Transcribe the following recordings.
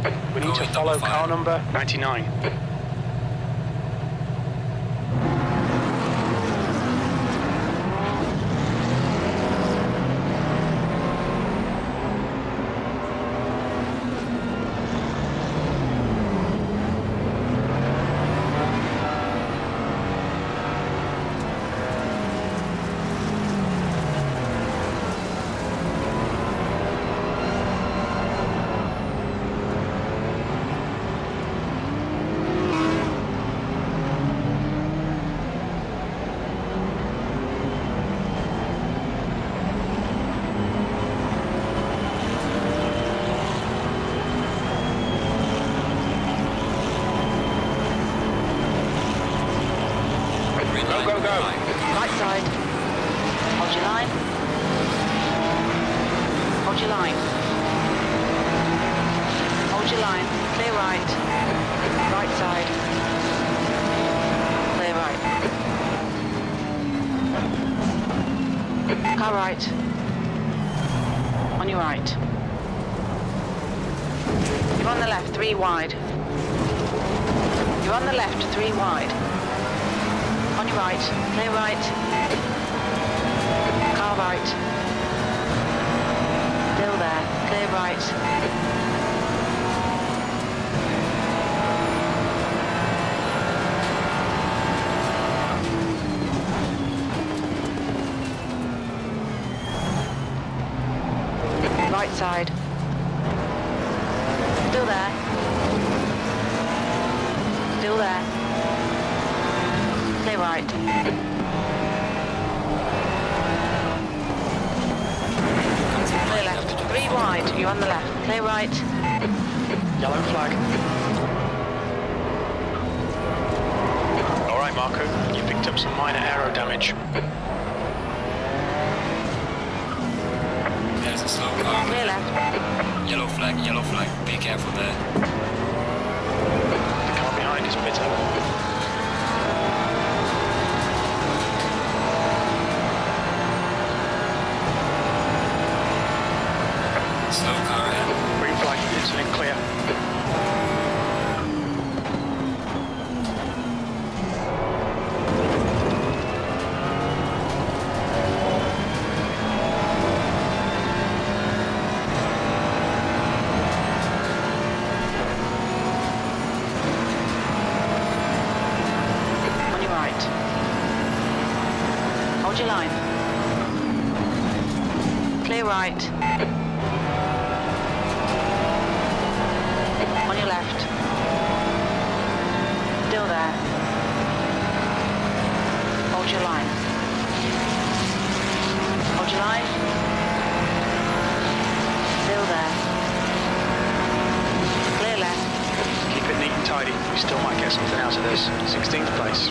We need to follow car number 99. Right side. Hold your line. Hold your line. Hold your line. Clear right. Right side. Clear right. Car right. On your right. You're on the left, 3 wide. You're on the left, 3 wide. On your right, clear right. Car right. Still there, clear right. Right side. Still there. Still there. Clear right. Clear left. 3 wide. You're on the left. Clear right. Yellow flag. All right, Marco. You picked up some minor aero damage. There's a slow car. Clear left. Yellow flag, yellow flag. Be careful there. The car behind is bitter. Slow car ahead. Green flag, incident clear. On your right. Hold your line. Clear right. On your left. Still there. Hold your line. Hold your line. Still there. Clear left. Keep it neat and tidy. We still might get something out of this. 16th place.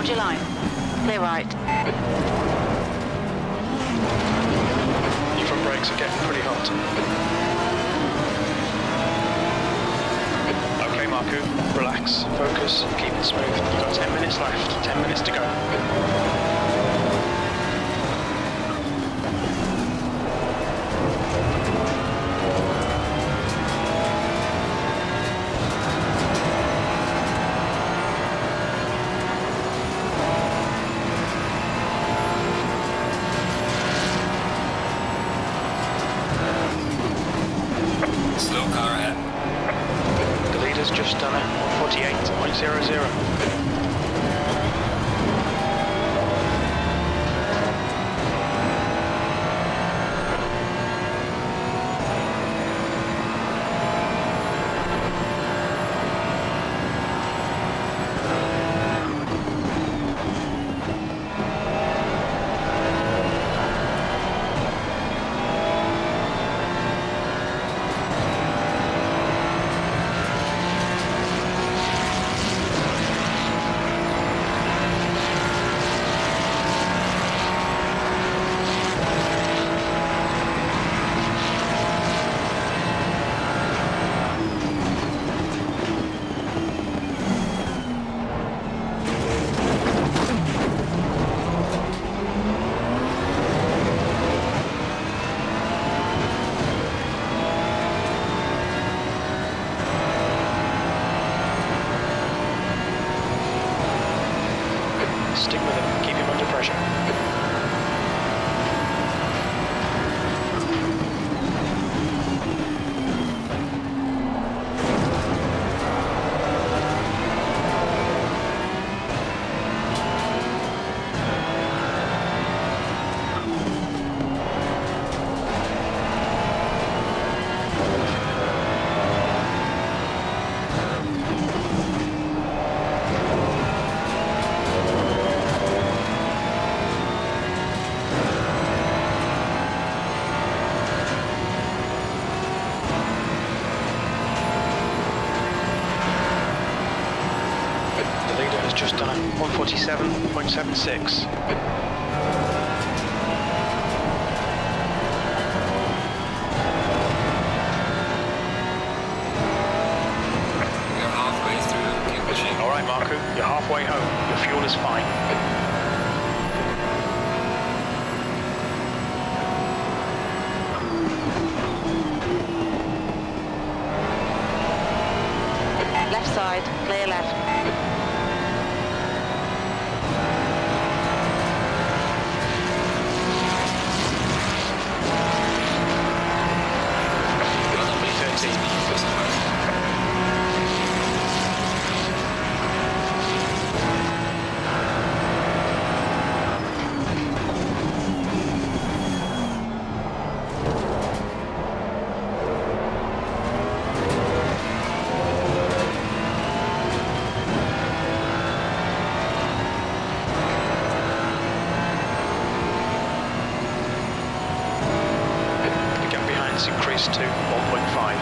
Hold your line. Clear right. Your front brakes are getting pretty hot. Okay, Marku, relax, focus, keep it smooth. You've got 10 minutes left, 10 minutes to go. Slow car ahead. The leader's just done it, 148.00. Stick with him, keep him under pressure. Just done it, 147.76. We're halfway through. Keep pushing. All right, Marku, you're halfway home. Your fuel is fine. Left side, clear left. Increased to 1.5.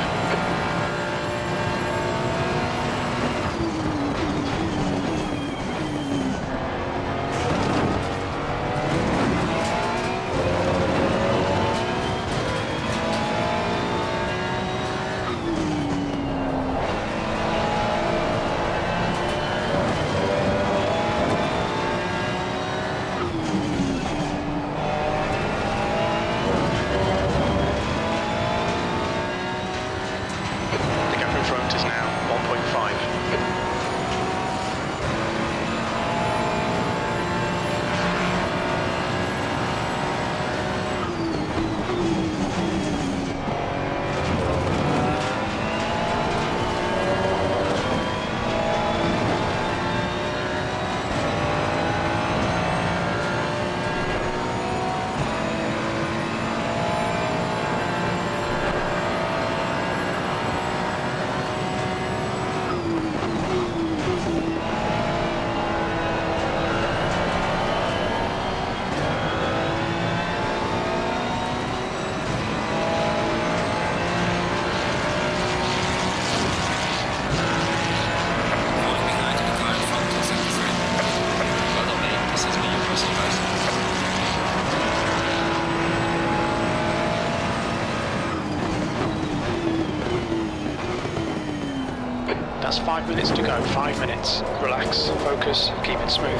That's 5 minutes to go, 5 minutes. Relax, focus, keep it smooth.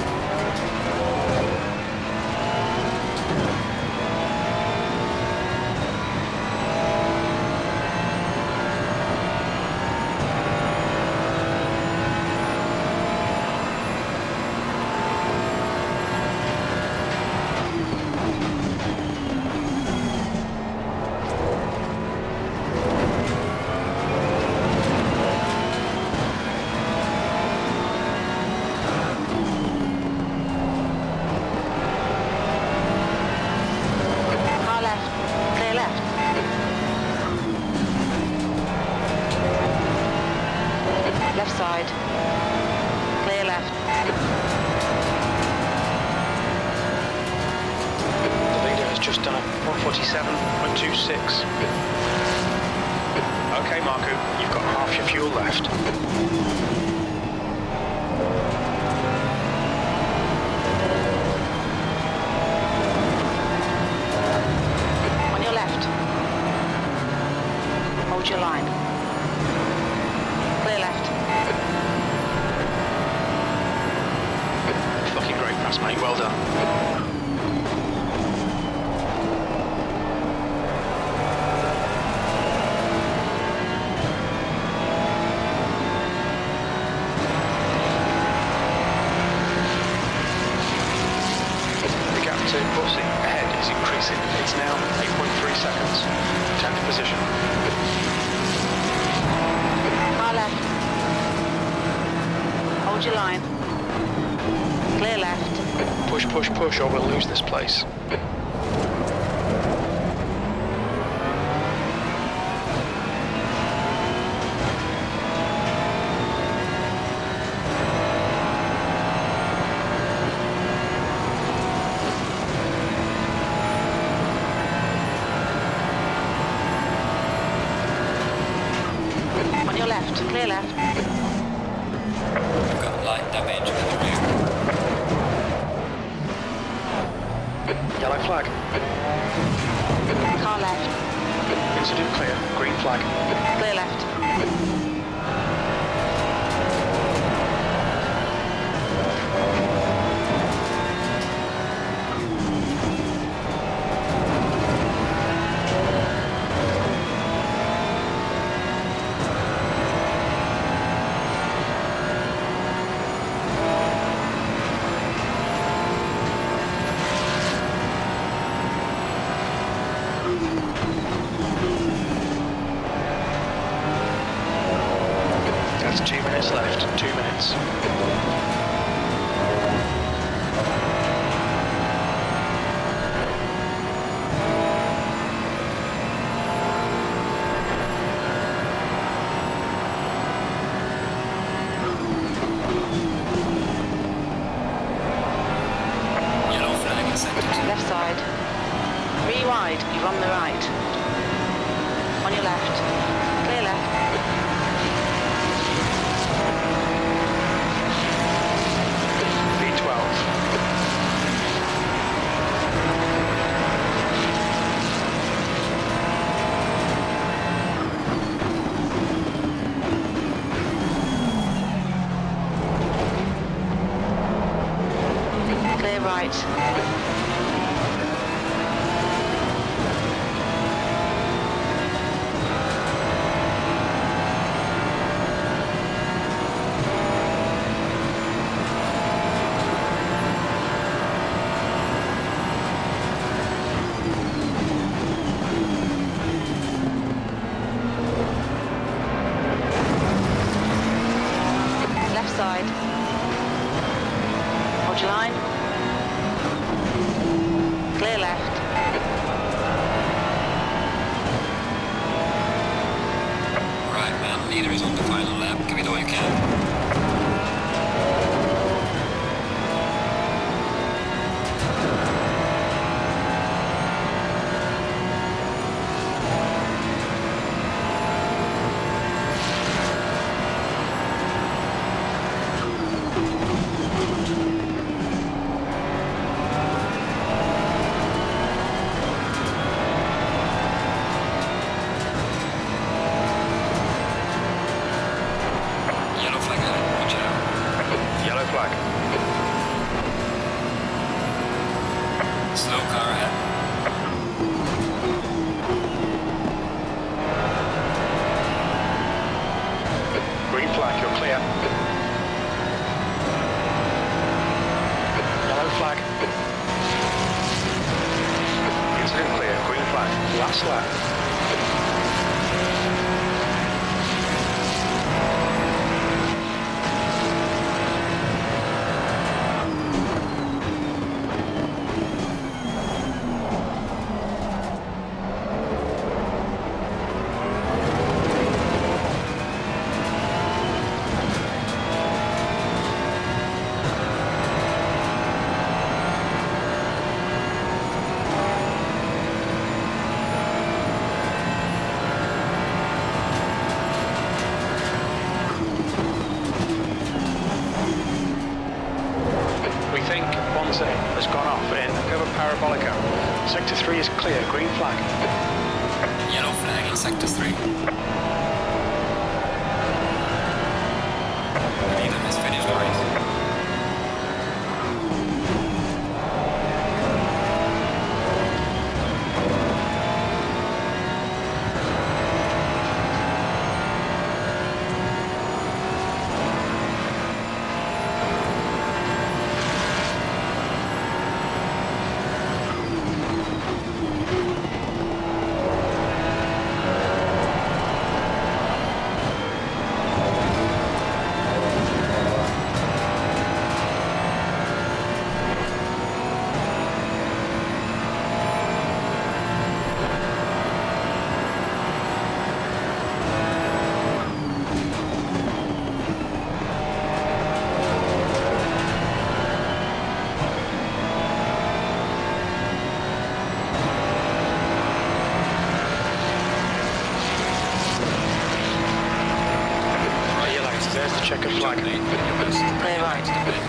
Left side. Clear left. The leader has just done a 147.26. Okay, Marku, you've got half your fuel left. On your left. Hold your line. Clear left. Fucking great pass, mate. Well done. The gap to Bussy ahead is increasing. It's now 8.3 seconds. 10th position. Car left. Hold your line. Clear left. Push, push, push, or we'll lose this place. On your left. Clear left. We've got light damage in the rear. Yellow flag. Car left. Incident clear. Green flag. Clear left. That's 2 minutes left. 2 minutes. Yellow flag accepted. Left side. 3 wide. You're on the right. On your left. Clear left. V12. Clear right. Left side. Hold your line. last lap. Has gone off in Cover Parabolica. Sector 3 is clear, green flag. Yellow flag in Sector 3. Leader has finished the race. Checkered flag. Clear right.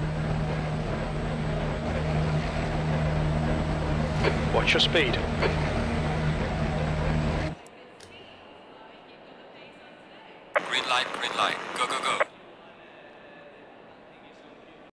Watch your speed.